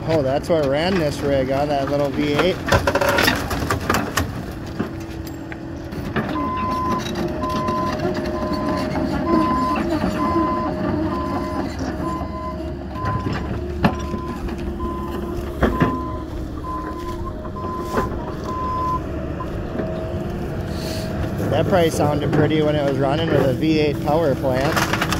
Oh, that's what ran this rig on that little V8. That probably sounded pretty when it was running with a V8 power plant.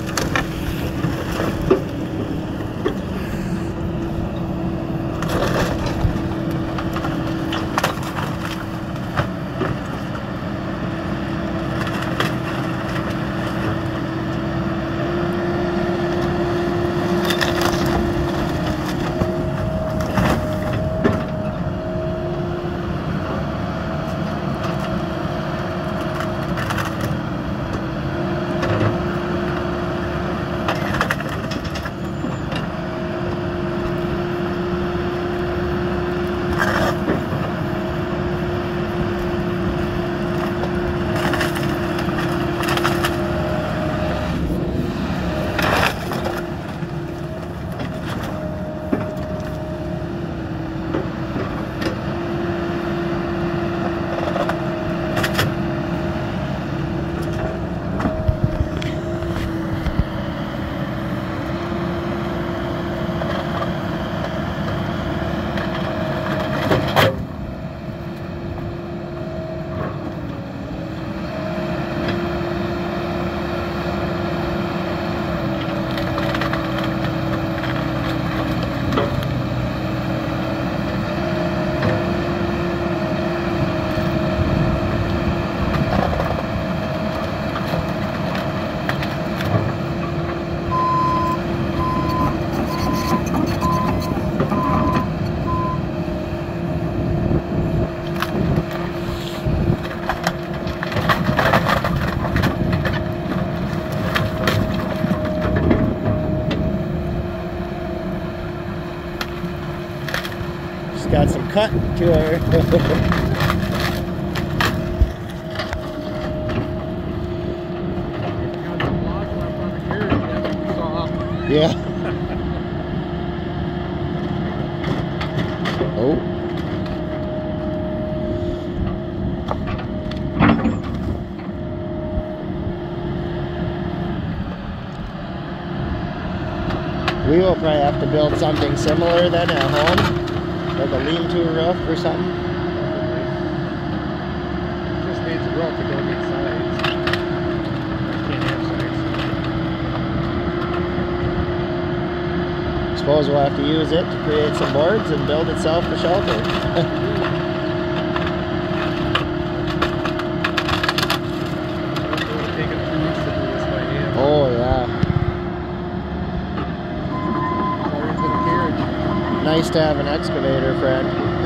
Got some cut to her. Yeah. Oh. We will probably have to build something similar then at home. Like a lean-to roof or something? Just needs a roof to go get sides. Can't have sides. Suppose we'll have to use it to create some boards and build itself a shelter. Oh yeah. Nice to have an excavator friend.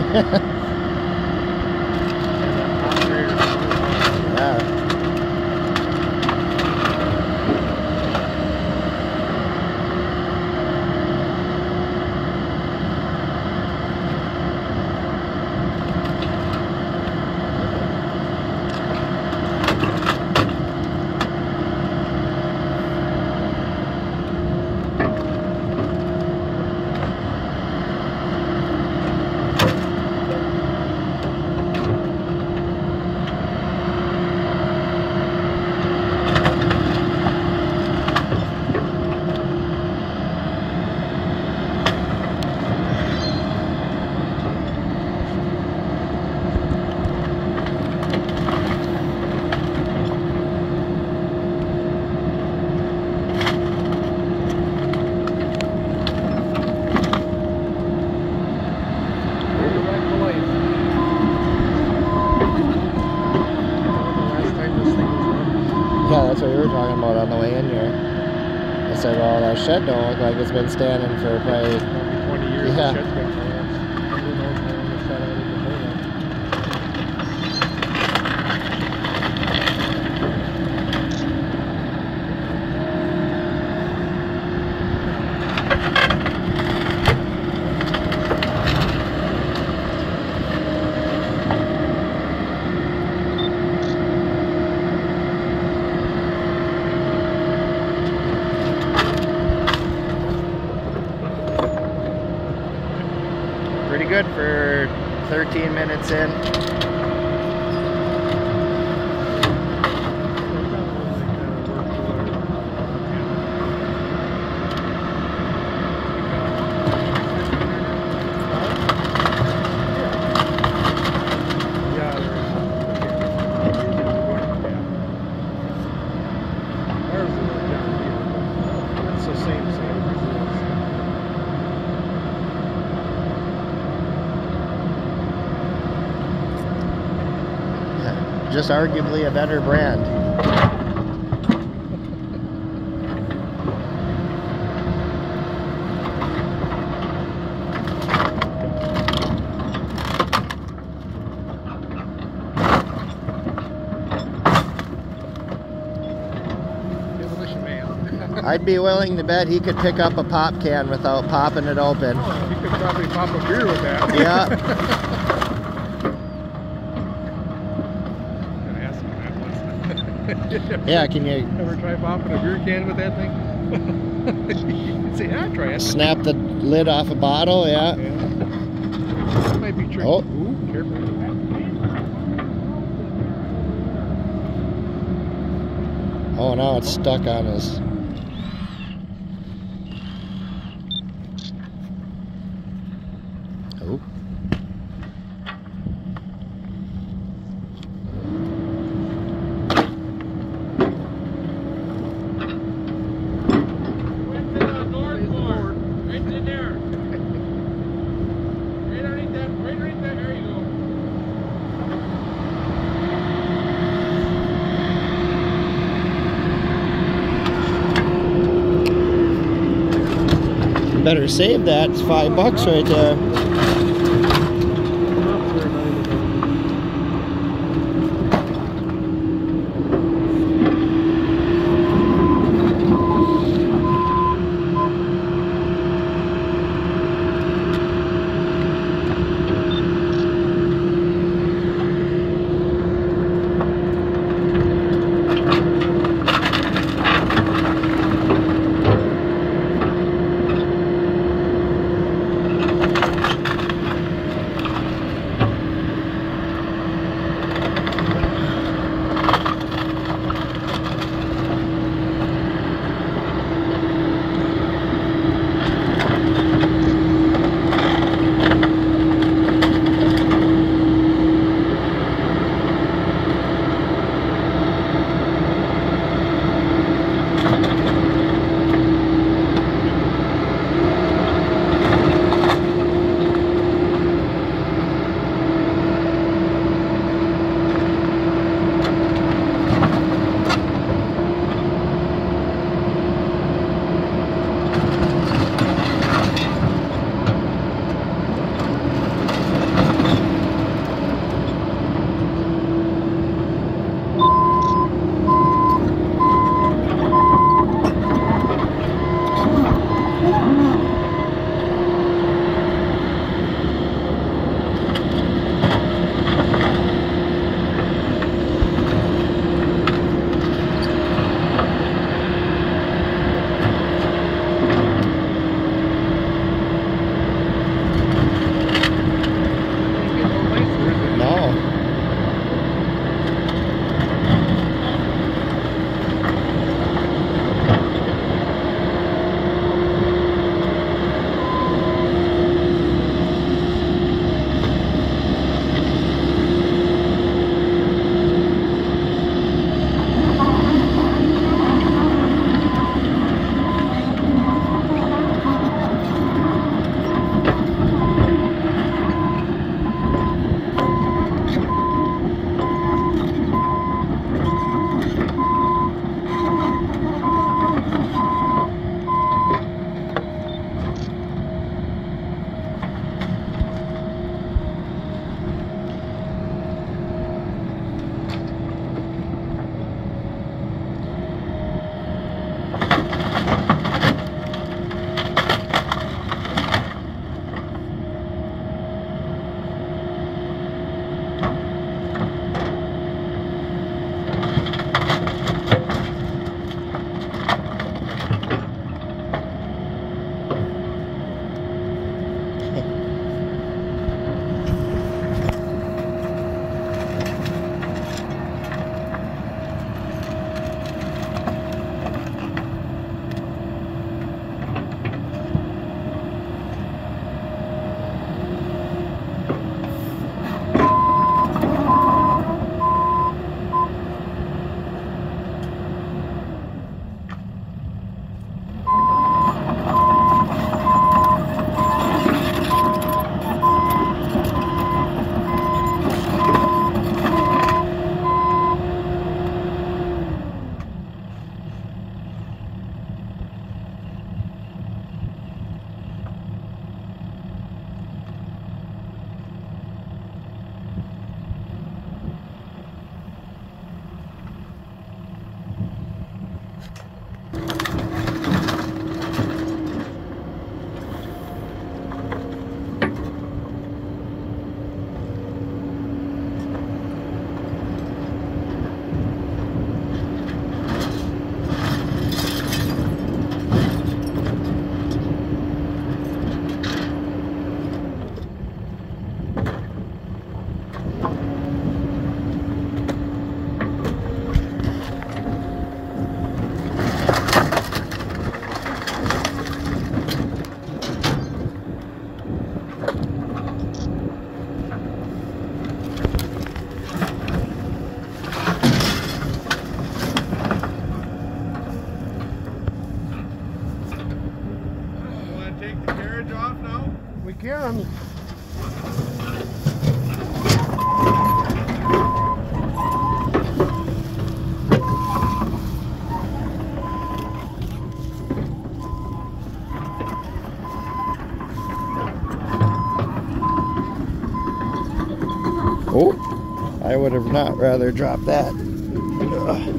Yeah. Yeah, that's what we were talking about on the way in here. I said, well, that shed don't look like it's been standing for probably 20 years. Yeah. The shed's been collapsed. Who knows how long the shed out before that. good for 13 minutes in. Just arguably a better brand. I'd be willing to bet he could pick up a pop can without popping it open. Oh, he could probably pop a beer with that. Yeah. Yeah, can you ever try popping a beer can with that thing? Say, yeah, try it. Snap the lid off a bottle, yeah. That might be tricky. Oh. Ooh, careful. Oh, now it's stuck on his... Oh. Better save that. It's $5 right there. we can. Oh, I would have not rather dropped that. Ugh.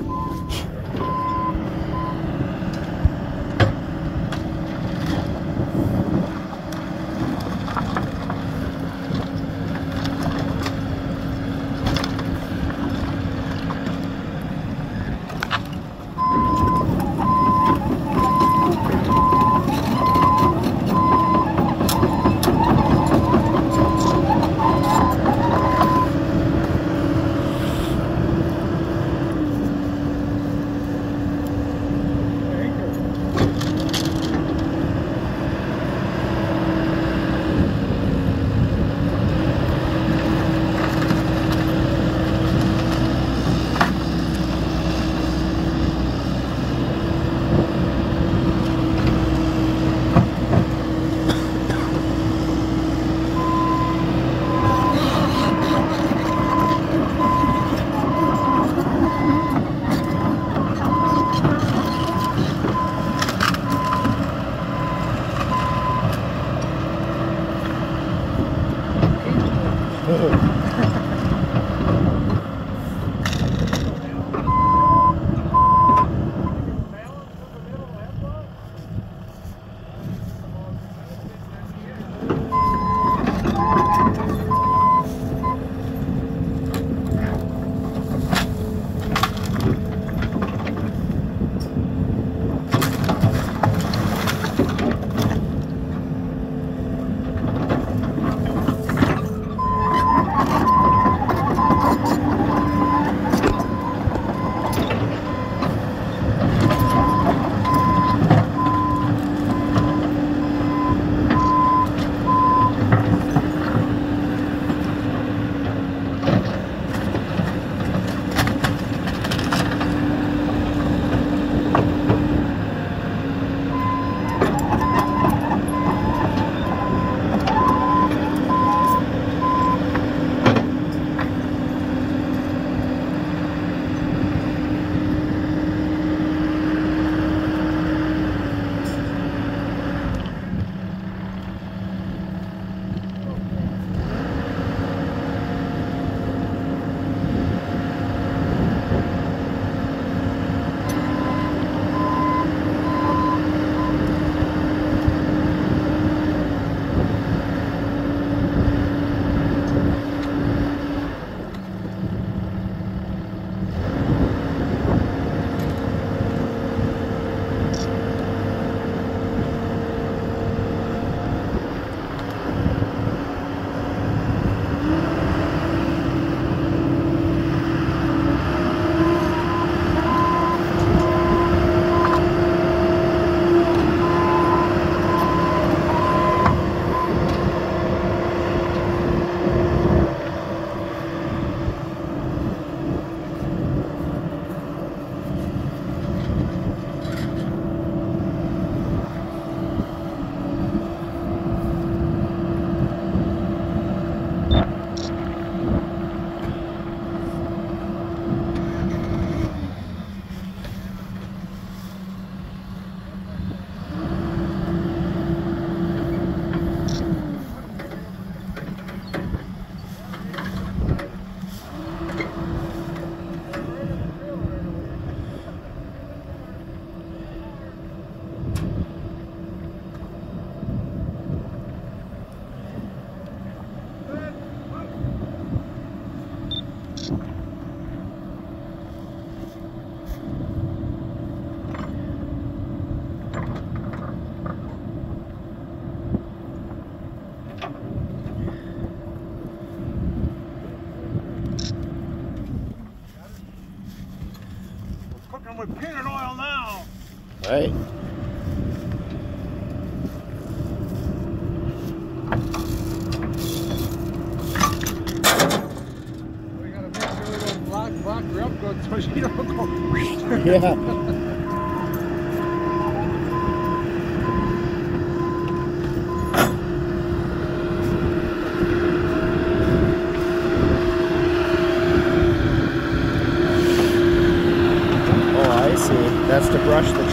With peanut oil now. Right. We gotta make sure we don't block her up good so she don't go. Yeah.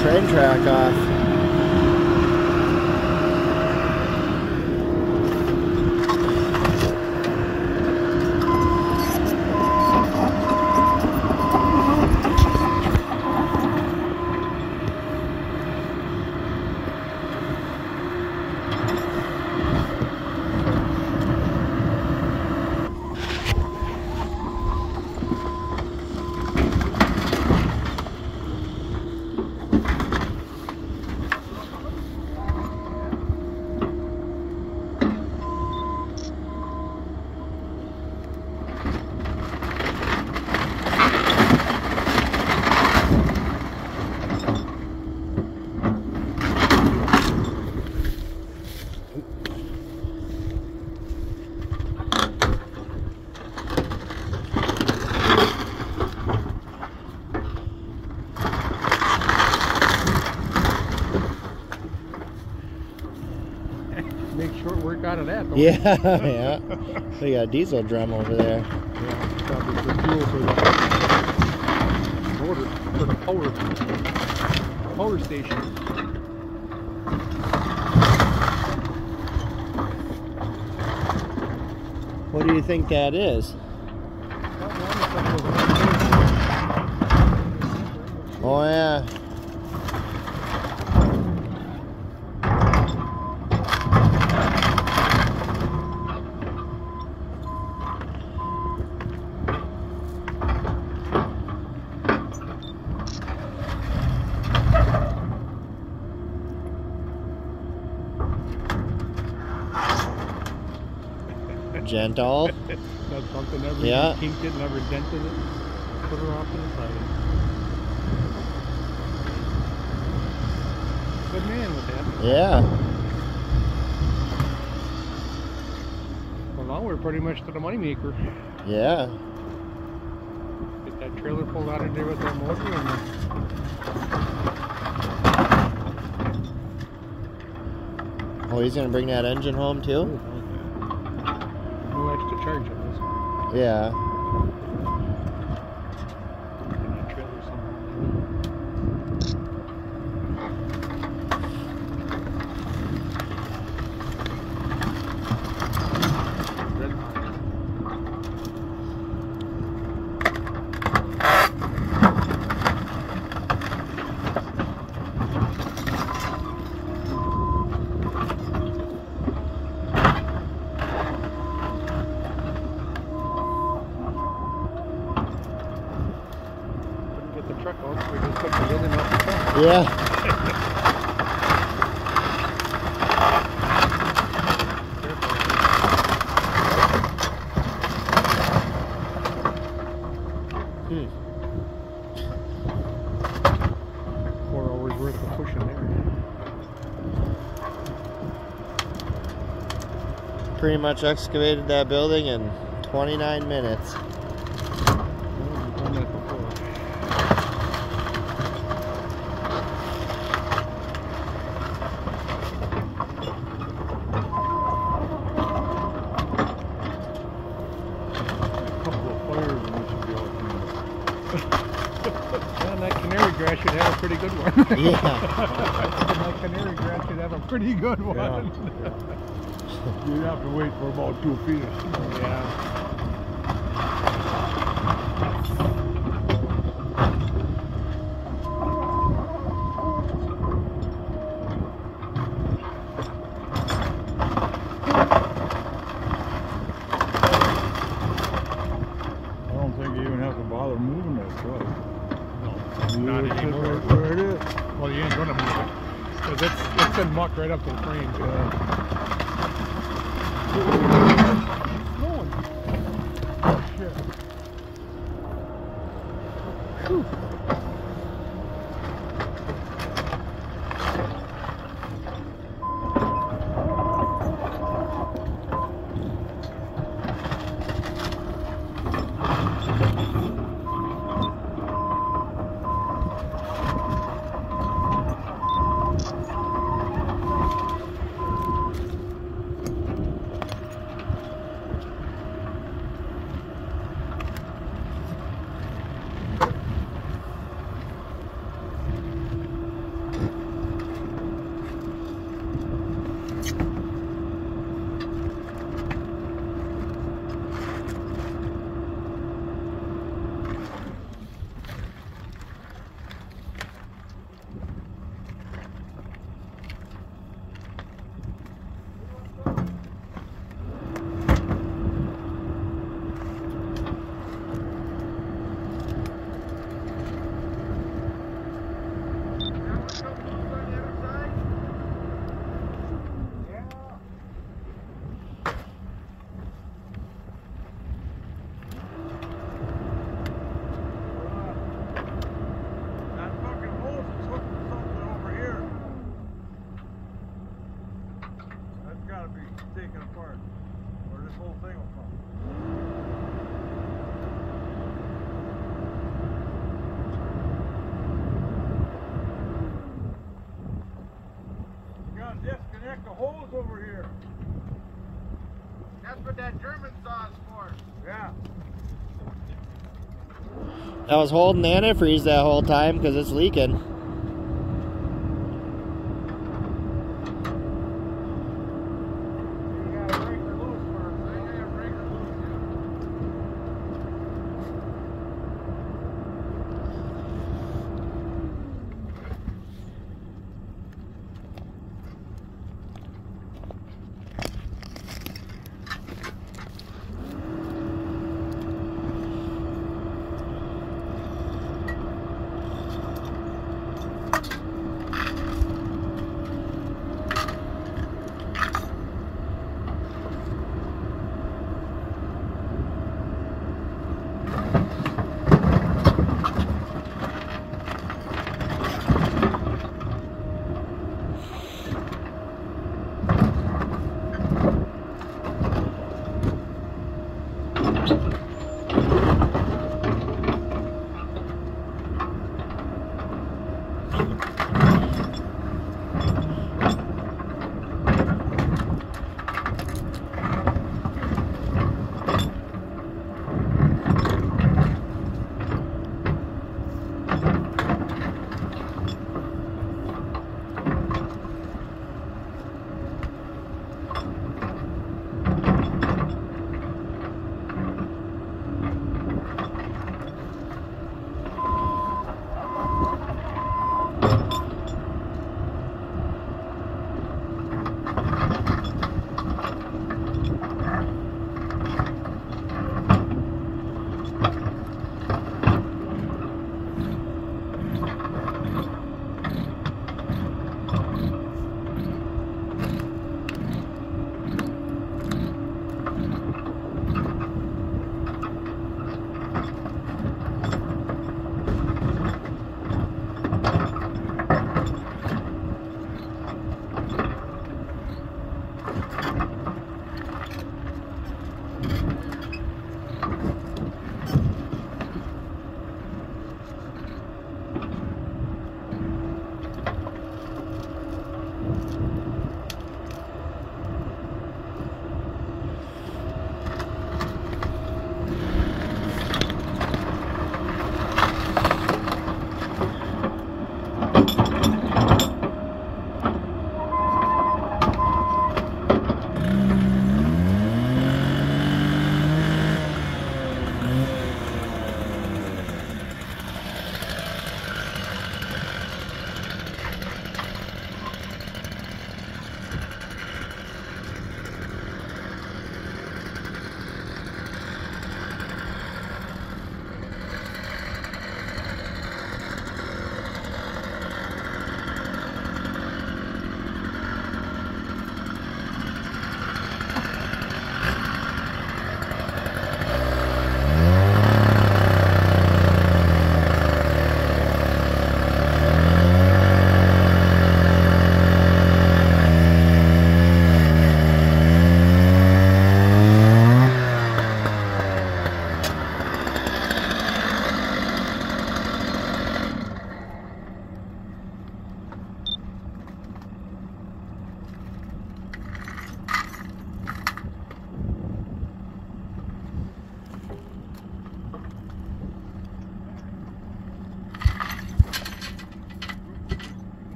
train track off. Make short work out of that, though. Yeah, yeah. We got a diesel drum over there. Yeah, probably for fuel for the motor, for the power station. What do you think that is? Oh yeah. Gentle. That's something never kinked it, never dented it. Put her off to the side. Good man with that. Yeah. Well, now we're pretty much to the moneymaker. Yeah. Get that trailer pulled out of there with that motor and Oh, he's gonna bring that engine home too? no extra charge on this. Yeah. And that trailer somehow. Red line. The truck out, so we just took the lid and off the truck. Yeah. Hmm. 4 hours worth of pushing there. Pretty much excavated that building in 29 minutes. Well, we've done that before. And that canary grass should have a pretty good one. Yeah. That canary grass should have a pretty good one. Yeah. You'd have to wait for about 2 feet. Yeah. I don't think you even have to bother moving that truck. No, not anymore. Where it is. Well, you ain't gonna move it. Because it's been mucked right up to the frame. Going. Oh, shit. Whew. part, where this whole thing will come. You gotta disconnect the hose over here. That's what that German saw is for. Yeah. I was holding the antifreeze that whole time because it's leaking. You gotta break her loose first. I gotta break her loose,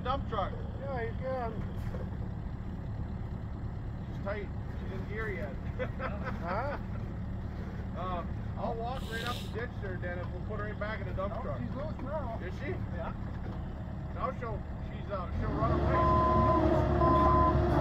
dump truck. Yeah, you can. She's tight. She's in gear yet. Huh? I'll walk right up the ditch there, Dennis. We'll put her right back in the dump truck. She's loose now. Is she? Yeah. Now she'll run away.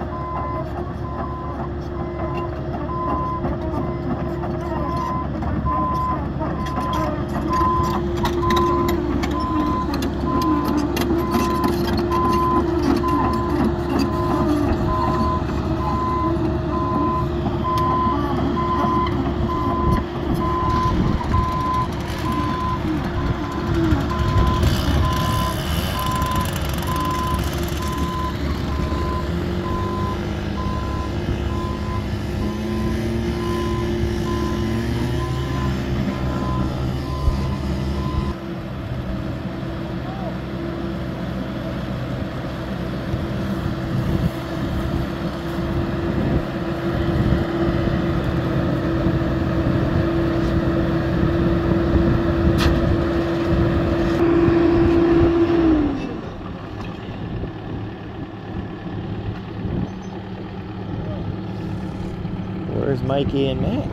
Where's Mikey and Matt?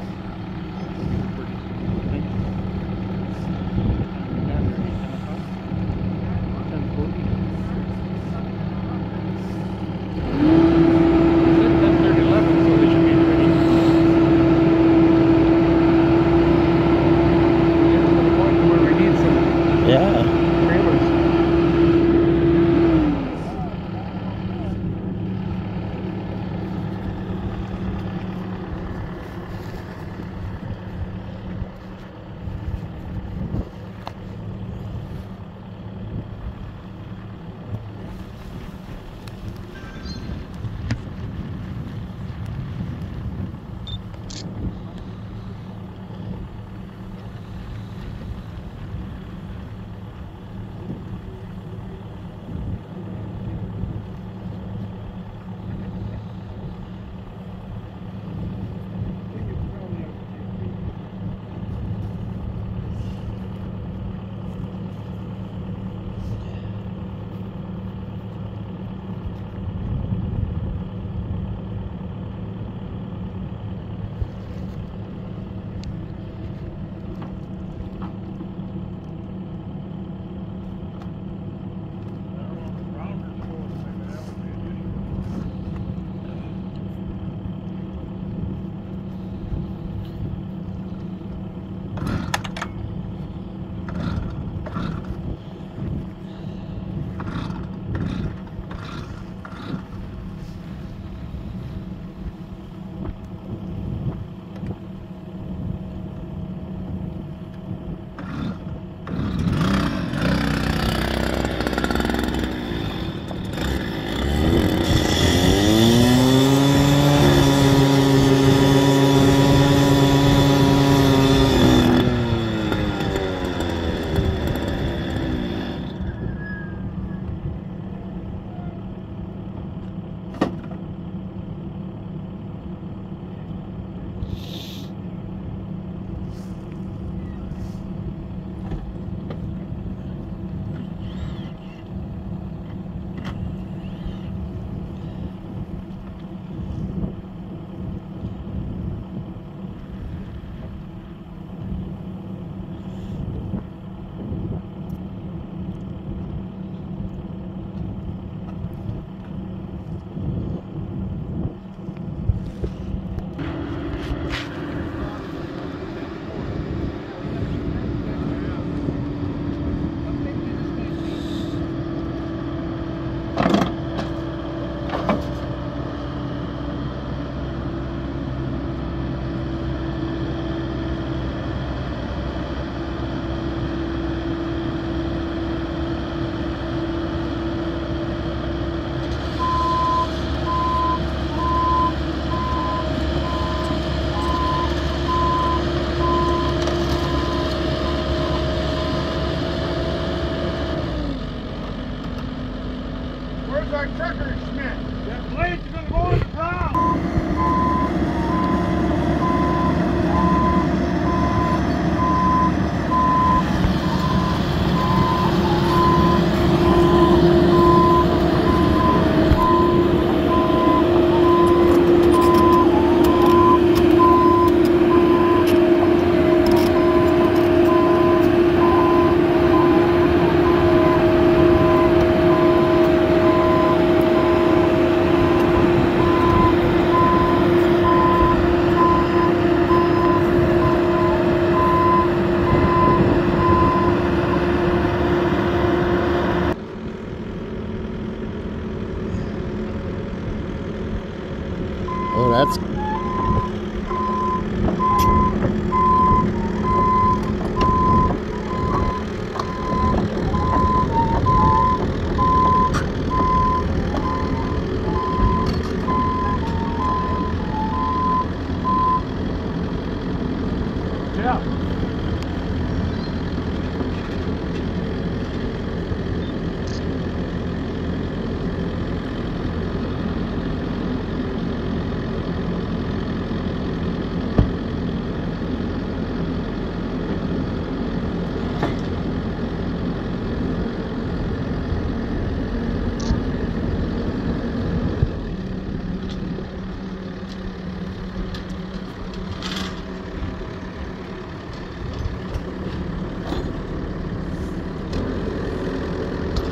Oh, that's